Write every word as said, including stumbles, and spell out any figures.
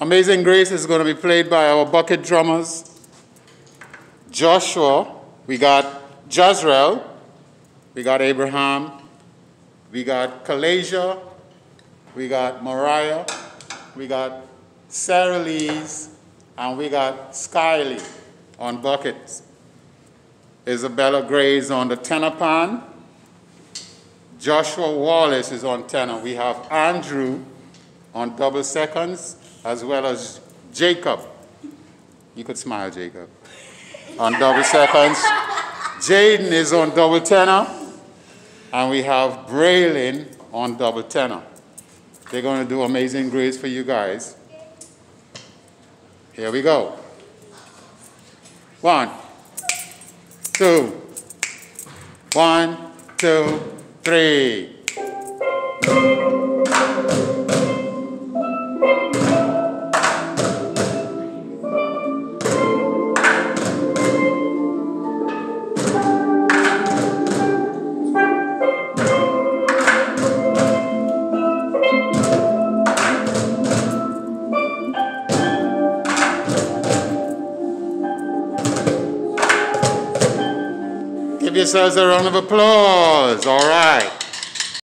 Amazing Grace is going to be played by our bucket drummers, Joshua, we got Jazreel, we got Abraham, we got Kalasia, we got Mariah, we got Sarah Lees, and we got Skyly on buckets. Isabella Grace on the tenor pan. Joshua Wallace is on tenor. We have Andrew on double seconds, as well as Jacob. You could smile, Jacob. On double seconds. Jaden is on double tenor. And we have Braylon on double tenor. They're going to do Amazing Grace for you guys. Here we go. One, two, one, two, three. Give yourselves a round of applause. All right.